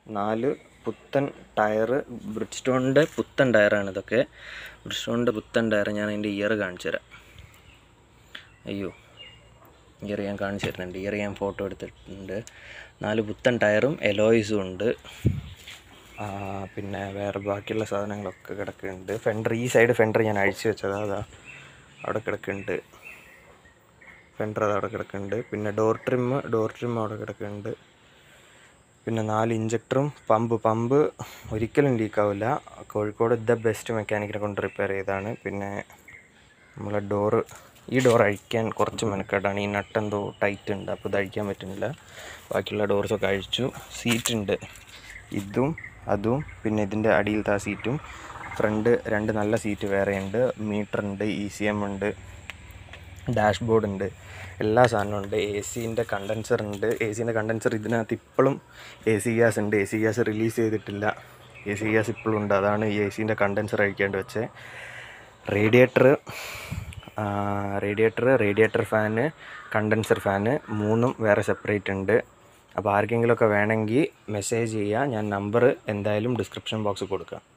4 പുത്തൻ ടയർ, ബ്രിഡ്സ്റ്റോണിൻ്റെ പുത്തൻ ടയറാണ് ഇതൊക്കെ. ബ്രിഡ്സ്റ്റോണിൻ്റെ പുത്തൻ ടയർ. ഞാൻ അതിൻ്റെ ഇയർ കാണിച്ചു തരാം. അയ്യോ, ഇയർ ഞാൻ കാണിച്ചു തരുന്നുണ്ട്. ഇയർ ഞാൻ ഫോട്ടോ എടുത്തിട്ടുണ്ട്. 4 പുത്തൻ ടയറും എലോയ്സും ഉണ്ട്. പിന്നെ വേറെ ബാക്കിയുള്ള സാധനങ്ങളൊക്കെ കിടക്കുന്നുണ്ട്. ഫെൻഡർ, ഈ സൈഡ് ഫെൻഡർ ഞാൻ അഴിച്ചു വെച്ചതാണ്, അതാ അവിടെ കിടക്കുന്നുണ്ട്. ഫെൻഡർ അത് അവിടെ കിടക്കുന്നുണ്ട്. പിന്നെ ഡോർ ട്രിം അവിടെ കിടക്കുന്നുണ്ട്. പിന്നെ 4 ഇഞ്ചക്ടറും പമ്പ് ഒരിക്കലും ലീക്കാവില്ല. കോഴിക്കോട് ദ ബെസ്റ്റ് മെക്കാനിക്കിനെ കൊണ്ട് റിപ്പയർ ചെയ്തതാണ്. പിന്നെ നമ്മളെ ഈ ഡോർ അഴിക്കാൻ കുറച്ച് മെനക്കെട്ടാണ്. ഈ നട്ടെന്തോ ടൈറ്റ് ഉണ്ട്, അപ്പോൾ ഇത് അഴിക്കാൻ പറ്റുന്നില്ല. ബാക്കിയുള്ള ഡോർസൊക്കെ അഴിച്ചു. സീറ്റുണ്ട്, ഇതും അതും പിന്നെ ഇതിൻ്റെ അടിയിലത്തെ ആ സീറ്റും. ഫ്രണ്ട് 2 നല്ല സീറ്റ് വേറെയുണ്ട്. മീറ്ററുണ്ട്, ECM ഉണ്ട്, ഡാഷ്ബോർഡ് ഉണ്ട്, എല്ലാ സാധനവും ഉണ്ട്. AC കണ്ടൻസർ ഉണ്ട്. AC കണ്ടൻസർ ഇതിനകത്ത് ഇപ്പോഴും AC ഗ്യാസ് ഉണ്ട്. AC ഗ്യാസ് റിലീസ് ചെയ്തിട്ടില്ല. AC ഗ്യാസ് ഇപ്പോഴും ഉണ്ട്. അതാണ് ഈ AC കണ്ടൻസർ അഴിക്കേണ്ടി വെച്ചത്. റേഡിയേറ്റർ ഫാന്, കണ്ടൻസർ ഫാന് 3ഉം വേറെ സെപ്പറേറ്റ് ഉണ്ട്. അപ്പോൾ ആർക്കെങ്കിലുമൊക്കെ വേണമെങ്കിൽ മെസ്സേജ് ചെയ്യുക. ഞാൻ നമ്പർ എന്തായാലും ഡിസ്ക്രിപ്ഷൻ ബോക്സിൽ കൊടുക്കാം.